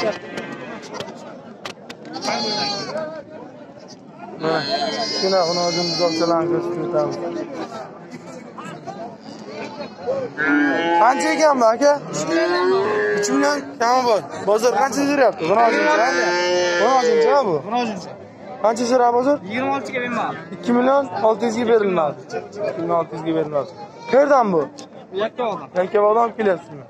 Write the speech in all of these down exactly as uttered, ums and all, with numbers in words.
Şuna bunu o'zimiz o'qchalarni ko'rsatib o'tamiz. Qancha ekan bu aka? uch million kami bor. Bozor qancha beryapti? Buni ozuncha. Buni ozuncha bu. Buni ozuncha. Qancha so'ra bozor? yigirma olti ga bermadi. ikki million olti yuz ga berilmadi. ikki million olti yuz ga berilmadi. Qayerdan bu? Yakkabog'dan. Yakkabog'dan olib kelyapsizmi?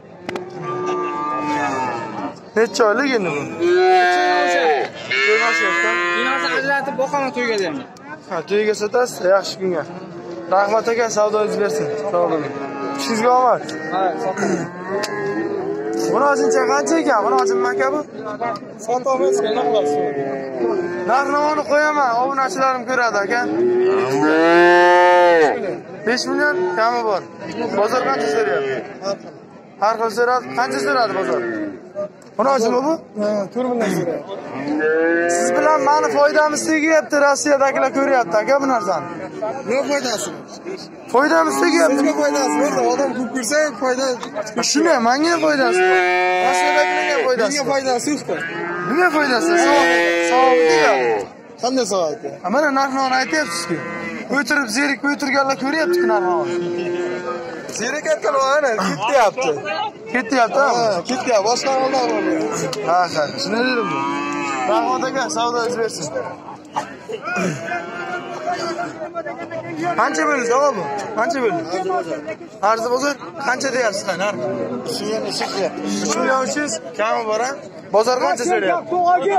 Necha oylik endi bu? To'ymashyapti. Binosi ajratib boqaman to'yga deyman. Ha, to'yga sotasiz, yaxshi kunga. Rahmat aka, savdoingiz bersin. Sog' bo'ling. Ishingizga omad. Ha, sotaman. Buni ozuncha qancha ekan? Buni ozunma aka bu? Sotamiz, nima qilasiz? Narxni qo'yaman, obunachilarim ko'radi aka. besh million kami bor. Bozor qancha so'rayapti? Har xil so'radi. Qancha so'radi bozor? Buni ozunmi bu? Ha, to'rt million so'rayapti. Siz bilan meni foydamiz tegyapti, Rossiyadagilar ko'ryapti aka bu narsani. Nima foydasi? Foydamiz tegyapti. Sizga foydasi borda, odam ko'p ko'rsa foyda. Shunday, menga foydasi bor. Rossiyadagilarga foydasi. Menga foydasi yo'q-ku. Nima foydasi? Savob deyapti. Qanday savob? Mana narxni aytyapsiz-ku. O'tirib zerik o'tirganlar ko'ryapti-ku narxni. Zerik aytganlar ana ketyapti. Ketyapti-mi? Ha, ketyapti. Boshqa odam bor. Ha, ha, shuni dedim bu. Rahmat aka, savdoingiz bersin. Qancha bo'ldi aka bu? Qancha bo'ldi? Arzi bozor qancha deyapsiz qani narx? uch million uch million uch yuz kami bor ha? Bozor qancha so'rayapti?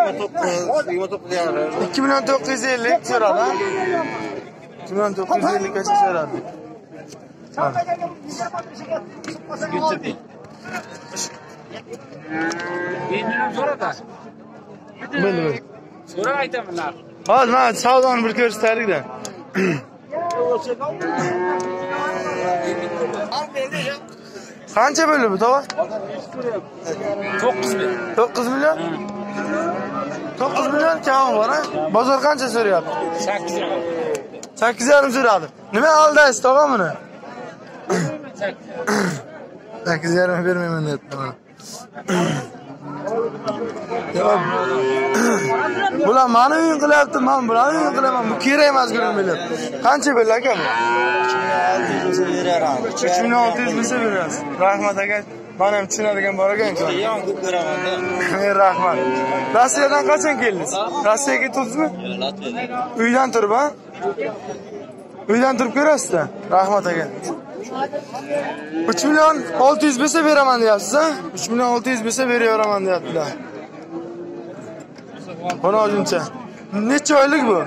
ikki million to'qqiz yuz ellik so'radi ha? ikki million to'qqiz yuz ellik gacha so'radi. Mendan so'rada. Bo'ldi, bo'ldi. So'rab aytaman narx. Hozir mana savdoni bir ko'rsataylik-da. Qancha bo'ldi bu tova? to'qqiz million. to'qqiz million? to'qqiz million kami bor ha? Bozor qancha so'rayapti? sakkiz yarim. sakkiz yarim so'radi. Nima aldaysiz tog'a buni? sakkiz yarim bermayman debdi mana. Bular meni o'yin qilyapti, men bularni o'yin qilaman. Bu kerak emas gulim bilib. Qancha bo'ldi aka bu? uch million olti yuz bo'lsa berasiz. Rahmat aka. Men ham tushunadigan bor ekan-ku. Yo'q, ko'p ko'raman-da. Men rahmat. Rossiyadan qachon keldingiz? Rossiyaga ketdingizmi? Latviyada. Uydan turib, ha? Uydan turib ko'rasiz-da. Rahmat aka. uch million olti yuz bo'lsa beraman deyapsiz, ha? uch million olti yuz bo'lsa beraveraman deyaptilar. Buni ozuncha. Necha oylik bu?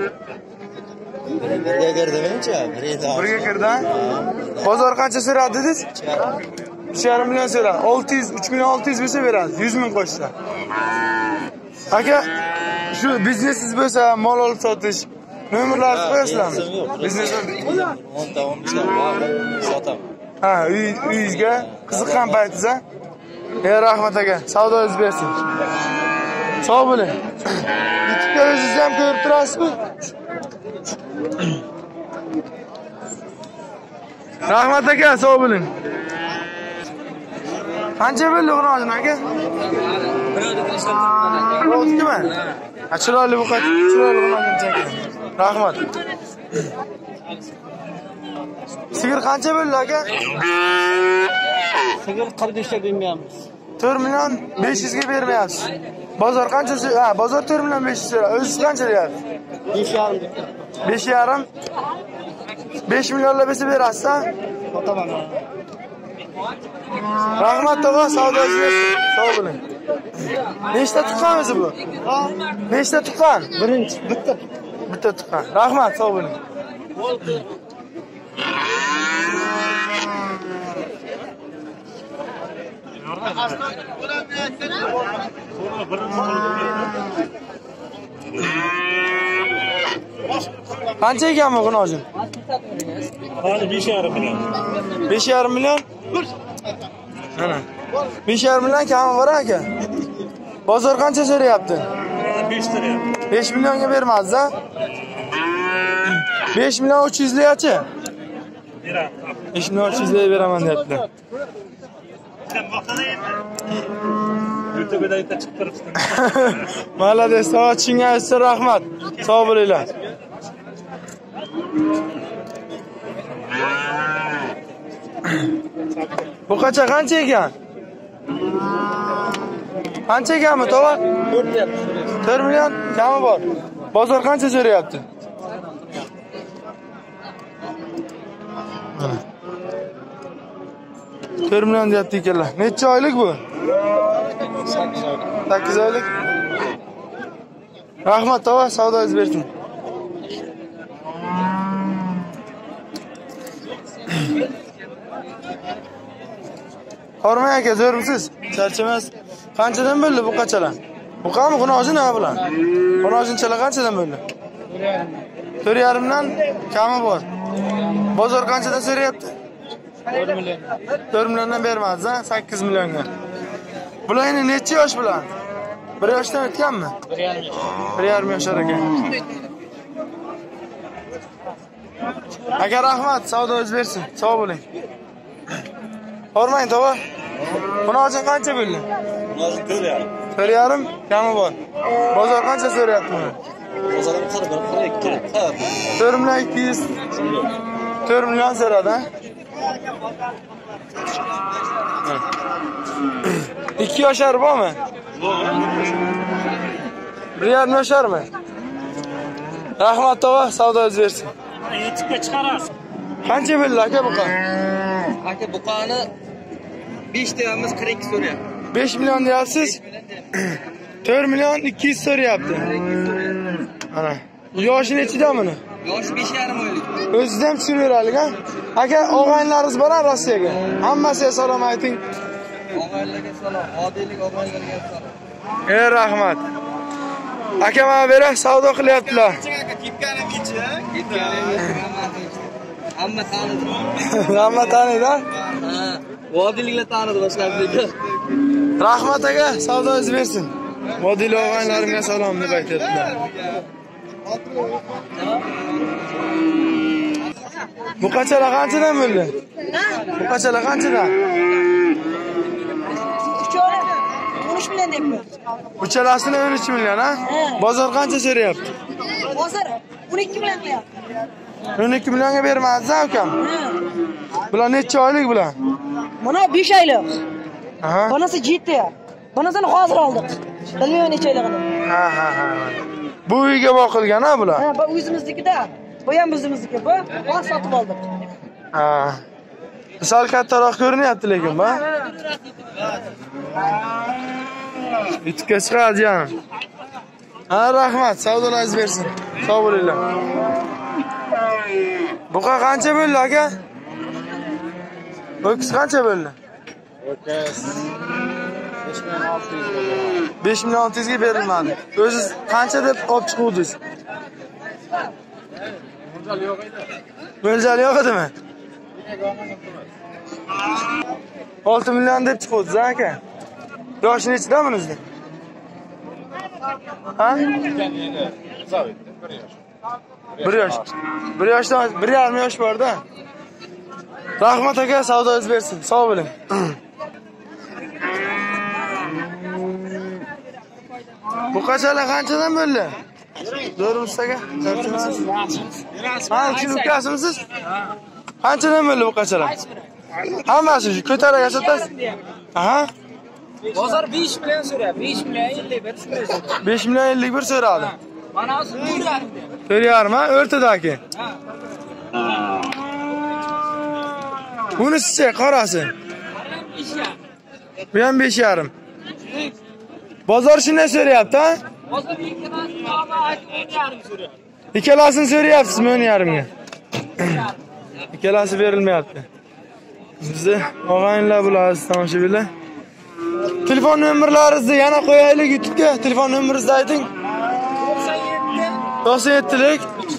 Birga kirdimcha, Birga kirdi, ha? Bozor qancha so'radi dedingiz? uch yarim million so'radi. olti yuz, uch million olti yuz bo'lsa berasiz. yuz ming qo'shsa. Aka, shu biznesingiz bo'lsa, mol olib sotish, nomerlaringizni qo'yasizlarmi? Biznesni o'nta o'n beshta bor, sotaman. Ha, uy uyingizga qiziqqan paytingizda. Ey rahmat aka, savdoingiz bersin. Sog' bo'ling. YouTube'da o'zingiz ham ko'rib turasizmi? Rahmat aka, sog' bo'ling. Qancha bo'ldi o'g'ron aka? O'tdimi? Ha, chiroyli bu qat, chiroyli bo'lmaguncha aka. Rahmat. Sigir qancha bo'ldi aka? Sigir qirq beshta bermayapmiz. to'rt million besh yuz ga bermayapsiz. Bozor qancha? Ha, bozor to'rt million besh yuz. O'zingiz qancha deyapsiz? besh yarim. besh yarim. besh millionlar bo'lsa berasiz, ha? Sotaman. Rahmat tog'a, savdoingiz bersin. Sog' bo'ling. Nechta tuqqan o'zi bu? Nechta tuqqan? Birinchi, bitta. Bitta tuqqan. Rahmat, sog' bo'ling. Qancha ekan bu g'unojin? Hali besh yarim million. besh yarim million? Mana. besh yarim million kami bor aka. Bozor qancha so'rayapti? besh lira. besh millionga bermasiz, ha? besh million uch yuz gacha. besh million uch yuz ga beraman deyaptilar. Sen vaqtida YouTube'da da chiqib turibdi. Malades, soatingiz uchun rahmat. Sog' bo'linglar. Bu qancha qancha ekan? Qancha ekanmi, to'g'ri? to'rt million kami bor. Bozor qancha so'rayapti? to'rt million deyapti ekanlar. Necha oylik bu? sakkiz oylik. Rahmat, tova, savdoingiz bersin. Hormay aka, zo'rmisiz? Charchamas. Qanchadan bo'ldi bu qachalar? Bu qami xunoji nima bilan? Xunojinchalar qanchadan bo'ldi? to'rt yarim dan kami bor. Bozor qanchadan so'rayapti? to'rt million. to'rt milliondan bermadiz, ha? sakkiz millionga. Bular endi necha yosh bilan? bir yoshdan o'tganmi? bir yarim yoshar ekan. Aka rahmat, savdoingiz bersin. Sog' bo'ling. Hormang, tova. Xunojin qancha bo'ldi? Hozir to'rt yarim. to'rt yarim kami bor. Bozor qancha so'rayapti buni? Bozorda qirq ikki. to'rt million ikki yuz. to'rt million so'radi, ha? ikki yoshar bormi? bir yarim yosharmi? Rahmat, tova, savdoingiz bersin. Yetibga chiqarasiz. Qancha bo'ldi aka buqa? Aka buqani besh deyapmiz, qirq ikki so'rayapti. besh million deyapsiz? to'rt million ikki yuz so'rayapti. Ana. Yoshi nechida buni? Yoshi besh yarim oylik. O'zingizdan ham tushiraveraylik, ha? Aka, og'aynilaringiz bor Rossiyaga. Hammasiga salom ayting. Og'aylarga salom, odillik og'aylarga salom. Ey rahmat. Aka, mana bera savdo qilyaptilar. Hamma tanidi. Hamma taniydi, ha? Ha, vodiyliklar tanidi boshqasiga. Rahmat aka, savdoingiz bersin. Vodiyli og'aynilarimga salom deb aytyaptilar. Bu qachalar qanchadan bo'ldi? Bu qachalar qanchadan? o'n uch million deyapman. Uchalasini o'n uch million, ha? Bozor qancha so'rayapti? Bozor o'n ikki million qilyapti. o'n ikki millionga bermadingiz, ukam? Bular necha oylik bular? Mana besh oylik. Aha. Bunisi yetti. Bunisini hozir oldik. Bilmayman necha oyligini. Ha, ha, ha. Bu uyga boqilgan, ha bular? Ha, bu o'zimiznikida. Bu ham o'zimizniki. Bu hozir sotib oldik. Ha. Sal kattaroq ko'rinyapti lekin, bu. Yutga chiqadi, jon. Ha, rahmat, savdoingiz bersin. Sog' bo'linglar. Buqa qancha bo'ldi, aka? Ho'kiz qancha bo'ldi? Ho'kiz besh million olti yuz ga berilmadi. O'ziz qancha deb olib chiquvdingiz? Mo'ljal yo'q edi. Mo'ljal yo'q edimi? olti million deb chiquvdingiz, aka. Yoshi nechida bunizda? Ha? bir yosh. bir yoshdan bir yarim yosh bor-da. Rahmat aka, savdoingiz bersin. Sog' bo'ling. Bu qachalar qanchadan bo'ldi? Zo'rmisiz aka? Ha, uchun ukasimisiz? Qanchadan bo'ldi bu qachalar? Hammasi shu ko'taraga sotasiz? Aha. Bozor besh million so'rayapti. besh million ellik bir so'rayapti. besh million ellik bir so'radi. Mana hozir to'rt yarim deyapti. to'rt yarim, ha? O'rtadagi. Bunisi-chi, qorasi? Bu ham besh yarim. Bozor shunday so'rayapti, ha? Bozor ikkalasini o'n yarim so'rayapti. Ikkalasini so'rayapsizmi o'n yarimga? Ikkalasi berilmayapti. Bizni og'aynilar bo'lasiz, tomoshabinlar. Telefon nomerlaringizni yana qo'yaylik YouTube'ga. Telefon nomeringizni ayting. to'qson yetti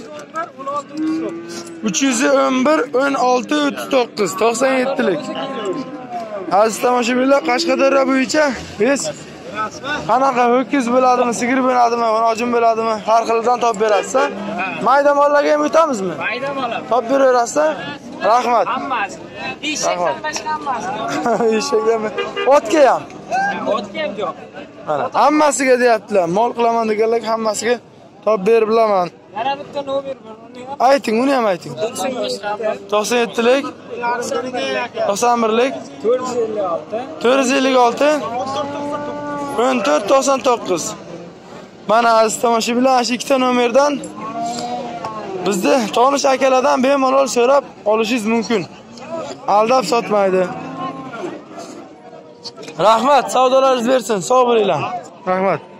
uch yuz o'n bir o'n olti o'ttiz to'qqiz to'qson yetti. Aziz tomoshabinlar, Qashqadaryo bo'yicha biz qanaqa ho'kiz bo'ladimi, sigir bo'ladimi, g'onojin bo'ladimi, har xilidan topib berasiz. Mayda mollarga ham o'tamizmi? Mayda molar. Topib beraverasiz. Rahmat. Hammasi. Eshakdan boshqa hammasi. Eshakmi? Otga ham. Mana hammasiga deyaptilar. Mol qilaman deganlar hammasiga topib berib bilaman. Yana bitta nomer bor. Ayting, uni ham ayting. to'qson yettilik, to'qson birlik, to'rt yuz ellik olti, o'n to'rt to'qson to'qqiz. Mana aziz tomoshabinlar, shu ikkita nomerdan bizni tonish akalardan bemalol so'rab olishingiz mumkin. Aldab sotmaydi. Rahmat, savdolaringiz bersin. Sog' bo'linglar. Rahmat.